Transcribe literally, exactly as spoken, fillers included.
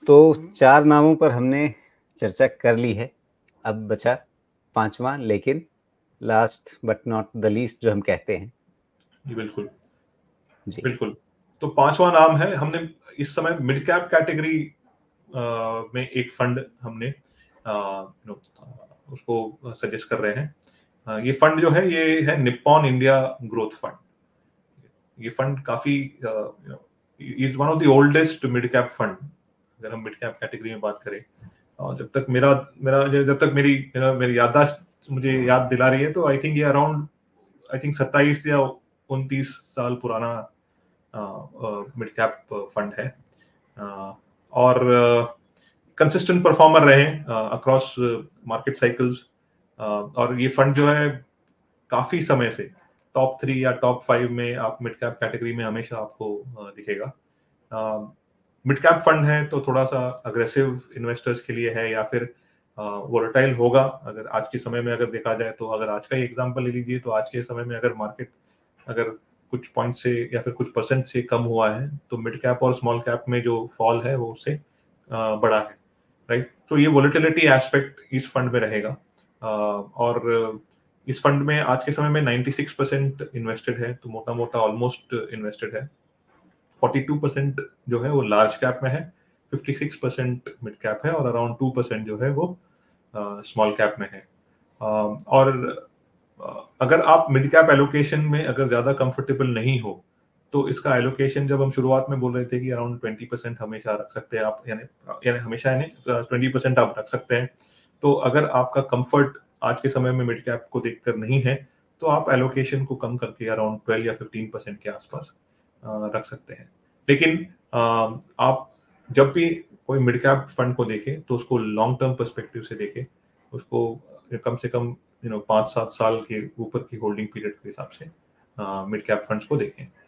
तो चार नामों पर हमने चर्चा कर ली है, अब बचा पांचवा, लेकिन last but not the least जो हम कहते हैं। जी बिल्कुल जी बिल्कुल। तो पांचवा नाम है, हमने इस समय मिड कैप कैटेगरी में एक फंड हमने आ, नो, उसको सजेस्ट कर रहे हैं। आ, ये फंड जो है ये है निप्पॉन इंडिया ग्रोथ फंड। ये फंड काफी is one of the oldest mid cap fund, अगर हम मिड कैप कैटेगरी में बात करें। और जब तक मेरा मेरा जब तक मेरी मेरा मेरी याददाश्त मुझे याद दिला रही है, तो आई थिंक ये अराउंड आई थिंक सत्ताईस या उनतीस साल पुराना मिड कैप फंड है। uh, और कंसिस्टेंट परफॉर्मर रहे अक्रॉस मार्केट साइकिल्स। और ये फंड जो है काफी समय से टॉप थ्री या टॉप फाइव में आप मिड कैप कैटेगरी में हमेशा आपको uh, दिखेगा। मिड कैप फंड है तो थोड़ा सा अग्रेसिव इन्वेस्टर्स के लिए है, या फिर वोलेटाइल होगा। अगर आज के समय में अगर देखा जाए, तो अगर आज का ही एग्जांपल ले लीजिए, तो आज के समय में अगर मार्केट अगर कुछ पॉइंट से या फिर कुछ परसेंट से कम हुआ है, तो मिड कैप और स्मॉल कैप में जो फॉल है वो उससे बड़ा है, राइट। तो ये वोलेटिलिटी एस्पेक्ट इस फंड में रहेगा। और इस फंड में आज के समय में छियानवे परसेंट इन्वेस्टेड है, तो मोटा मोटा ऑलमोस्ट इन्वेस्टेड है। बयालीस परसेंट जो है वो लार्ज कैप में है, छप्पन परसेंट मिड कैप है, और अराउंड टू परसेंट जो है वो स्मॉल कैप में है। uh, और uh, अगर आप मिड कैप एलोकेशन में अगर ज्यादा कंफर्टेबल नहीं हो, तो इसका एलोकेशन जब हम शुरुआत में बोल रहे थे कि अराउंड ट्वेंटी परसेंट हमेशा रख सकते हैं आप, यानी यानी हमेशा यानी ट्वेंटी परसेंट आप रख सकते हैं। तो अगर आपका कंफर्ट आज के समय में मिड कैप को देखकर नहीं है, तो आप एलोकेशन को कम करके अराउंड ट्वेल्व या फिफ्टीन परसेंट के आसपास रख सकते हैं। लेकिन आप जब भी कोई मिड कैप फंड को देखें, तो उसको लॉन्ग टर्म पर्सपेक्टिव से देखें, उसको कम से कम यू नो पाँच सात साल के ऊपर की होल्डिंग पीरियड के हिसाब से मिड कैप फंड्स को देखें।